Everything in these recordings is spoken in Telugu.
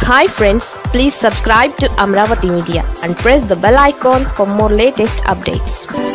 Hi friends, please subscribe to Amravati Media and press the bell icon for more latest updates.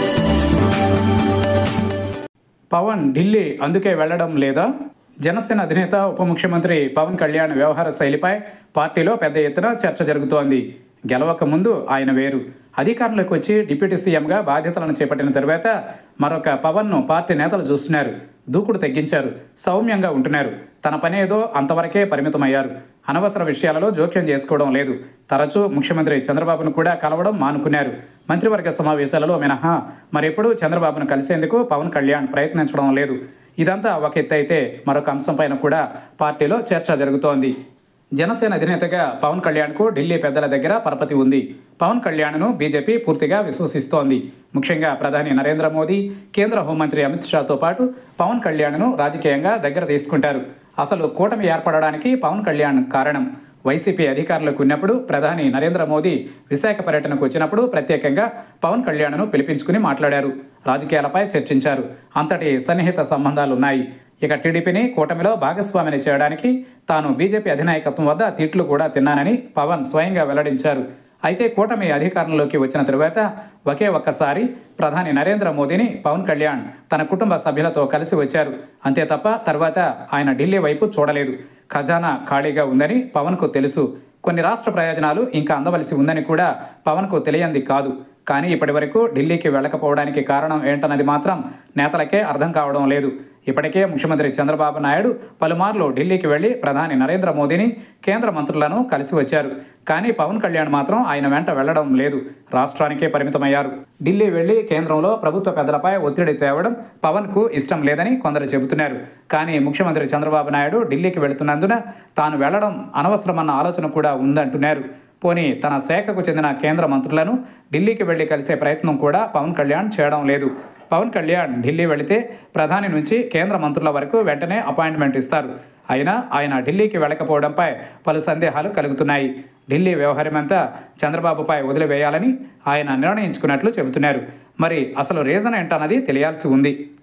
Pawan Delhi అందుకే వెళ్లడం లేదా? జనసేన అధినేత ఉప ముఖ్యమంత్రి పవన్ కళ్యాణ్ వ్యవహార శైలిపై పార్టీలో పెద్ద ఎత్తున చర్చ జరుగుతోంది. గెలవక ముందు ఆయన వేరు, అధికారంలోకి వచ్చి డిప్యూటీ సీఎంగా బాధ్యతలను చేపట్టిన తరువాత మరొక పవన్ను పార్టీ నేతలు చూస్తున్నారు. దూకుడు తగ్గించారు, సౌమ్యంగా ఉంటున్నారు. తన పనేదో అంతవరకే పరిమితమయ్యారు. అనవసర విషయాలలో జోక్యం చేసుకోవడం లేదు. తరచూ ముఖ్యమంత్రి చంద్రబాబును కూడా కలవడం మానుకున్నారు. మంత్రివర్గ సమావేశాలలో మినహా మరెప్పుడూ చంద్రబాబును కలిసేందుకు పవన్ కళ్యాణ్ ప్రయత్నించడం లేదు. ఇదంతా ఒక ఎత్తు అయితే మరొక అంశంపైన కూడా పార్టీలో చర్చ జరుగుతోంది. జనసేన అధినేతగా పవన్ కళ్యాణ్కు ఢిల్లీ పెద్దల దగ్గర పరపతి ఉంది. పవన్ కళ్యాణ్ను బీజేపీ పూర్తిగా విశ్వసిస్తోంది. ముఖ్యంగా ప్రధాని నరేంద్ర మోదీ, కేంద్ర హోంమంత్రి అమిత్ షాతో పాటు పవన్ కళ్యాణ్ను రాజకీయంగా దగ్గర తీసుకుంటారు. అసలు కూటమి ఏర్పడడానికి పవన్ కళ్యాణ్ కారణం. వైసీపీ అధికారంలోకి ఉన్నప్పుడు ప్రధాని నరేంద్ర మోదీ విశాఖ పర్యటనకు వచ్చినప్పుడు ప్రత్యేకంగా పవన్ కళ్యాణ్ను పిలిపించుకుని మాట్లాడారు. రాజకీయాలపై చర్చించారు. అంతటి సన్నిహిత సంబంధాలున్నాయి. ఇక టీడీపీని కూటమిలో భాగస్వామిని చేయడానికి తాను బీజేపీ అధినాయకత్వం వద్ద తిట్లు కూడా తిన్నానని పవన్ స్వయంగా వెల్లడించారు. అయితే కూటమి అధికారంలోకి వచ్చిన తరువాత ఒకే ఒక్కసారి ప్రధాని నరేంద్ర మోదీని పవన్ కళ్యాణ్ తన కుటుంబ సభ్యులతో కలిసి వచ్చారు. అంతే తప్ప తర్వాత ఆయన ఢిల్లీ వైపు చూడలేదు. ఖజానా ఖాళీగా ఉందని పవన్కు తెలుసు. కొన్ని రాష్ట్ర ప్రయోజనాలు ఇంకా అందవలసి ఉందని కూడా పవన్కు తెలియంది కాదు. కానీ ఇప్పటి వరకు ఢిల్లీకి వెళ్ళకపోవడానికి కారణం ఏంటన్నది మాత్రం నేతలకే అర్థం కావడం లేదు. ఇప్పటికే ముఖ్యమంత్రి చంద్రబాబు నాయుడు పలుమార్లు ఢిల్లీకి వెళ్లి ప్రధాని నరేంద్ర మోదీని, కేంద్ర మంత్రులను కలిసి వచ్చారు. కానీ పవన్ కళ్యాణ్ మాత్రం ఆయన వెంట వెళ్లడం లేదు. రాష్ట్రానికే పరిమితమయ్యారు. ఢిల్లీ వెళ్లి కేంద్రంలో ప్రభుత్వ పెద్దలపై ఒత్తిడి తేవడం పవన్కు ఇష్టం లేదని కొందరు చెబుతున్నారు. కానీ ముఖ్యమంత్రి చంద్రబాబు నాయుడు ఢిల్లీకి వెళుతున్నందున తాను వెళ్లడం అనవసరమన్న ఆలోచన కూడా ఉందంటున్నారు. పోనీ తన శాఖకు చెందిన కేంద్ర మంత్రులను ఢిల్లీకి వెళ్లి కలిసే ప్రయత్నం కూడా పవన్ కళ్యాణ్ చేయడం లేదు. పవన్ కళ్యాణ్ ఢిల్లీ వెళితే ప్రధాని నుంచి కేంద్ర మంత్రుల వరకు వెంటనే అపాయింట్మెంట్ ఇస్తారు. అయినా ఆయన ఢిల్లీకి వెళ్ళకపోవడంపై పలు సందేహాలు కలుగుతున్నాయి. ఢిల్లీ వ్యవహారమంతా చంద్రబాబుపై వదిలివేయాలని ఆయన నిర్ణయించుకున్నట్లు చెబుతున్నారు. మరి అసలు రీజన్ ఏంటన్నది తెలియాల్సి ఉంది.